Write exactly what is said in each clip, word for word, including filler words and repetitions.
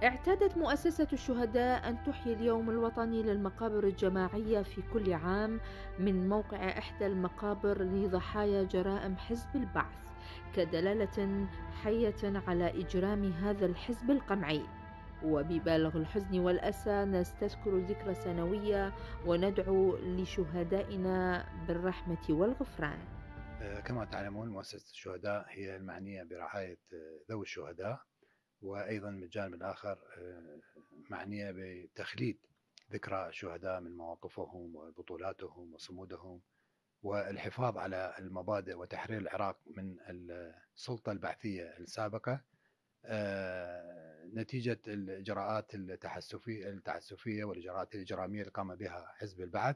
اعتادت مؤسسة الشهداء أن تحيي اليوم الوطني للمقابر الجماعية في كل عام من موقع إحدى المقابر لضحايا جرائم حزب البعث، كدلالة حية على إجرام هذا الحزب القمعي. وببالغ الحزن والأسى نستذكر ذكرى سنوية وندعو لشهدائنا بالرحمة والغفران. كما تعلمون، مؤسسة الشهداء هي المعنية برعاية ذوي الشهداء، وأيضا من الجانب الآخر معنية بتخليد ذكرى الشهداء من مواقفهم وبطولاتهم وصمودهم، والحفاظ على المبادئ وتحرير العراق من السلطة البعثية السابقة نتيجة الإجراءات التحسفية التعسفية والإجراءات الإجرامية اللي قام بها حزب البعث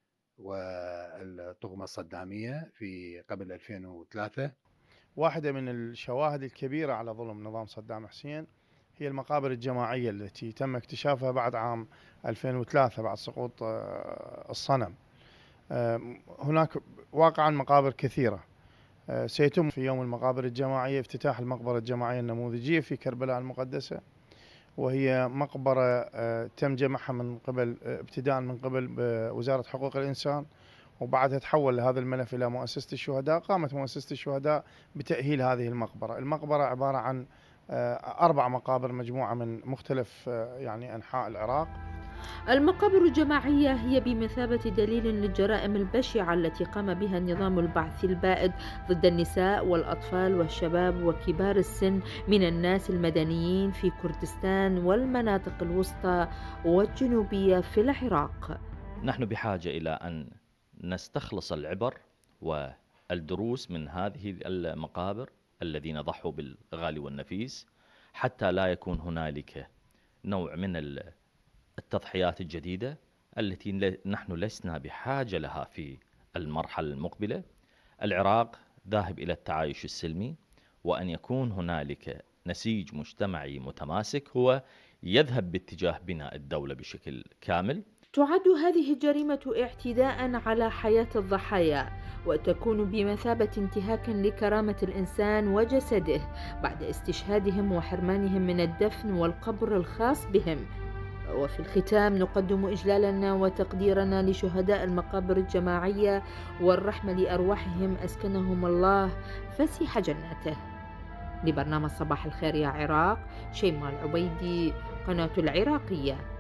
والطغمة الصدامية في قبل ألفين وثلاثة. واحدة من الشواهد الكبيرة على ظلم نظام صدام حسين هي المقابر الجماعية التي تم اكتشافها بعد عام ألفين وثلاثة بعد سقوط الصنم. هناك واقعا مقابر كثيرة. سيتم في يوم المقابر الجماعية افتتاح المقبرة الجماعية النموذجية في كربلاء المقدسة، وهي مقبرة تم جمعها من قبل ابتداء من قبل وزارة حقوق الإنسان، وبعدها تحول هذا الملف إلى مؤسسة الشهداء. قامت مؤسسة الشهداء بتأهيل هذه المقبرة. المقبرة عبارة عن أربع مقابر مجموعة من مختلف يعني أنحاء العراق. المقابر الجماعية هي بمثابة دليل للجرائم البشعة التي قام بها النظام البعثي البائد ضد النساء والأطفال والشباب وكبار السن من الناس المدنيين في كردستان والمناطق الوسطى والجنوبية في العراق. نحن بحاجة إلى أن نستخلص العبر والدروس من هذه المقابر الذين ضحوا بالغالي والنفيس، حتى لا يكون هنالك نوع من التضحيات الجديدة التي نحن لسنا بحاجة لها في المرحلة المقبلة. العراق ذاهب إلى التعايش السلمي، وأن يكون هنالك نسيج مجتمعي متماسك هو يذهب باتجاه بناء الدولة بشكل كامل. تعد هذه الجريمة اعتداء على حياة الضحايا، وتكون بمثابة انتهاك لكرامة الإنسان وجسده بعد استشهادهم وحرمانهم من الدفن والقبر الخاص بهم. وفي الختام نقدم إجلالنا وتقديرنا لشهداء المقابر الجماعية والرحمة لأرواحهم أسكنهم الله فسيح جناته. لبرنامج صباح الخير يا عراق، شيماء العبيدي، قناة العراقية.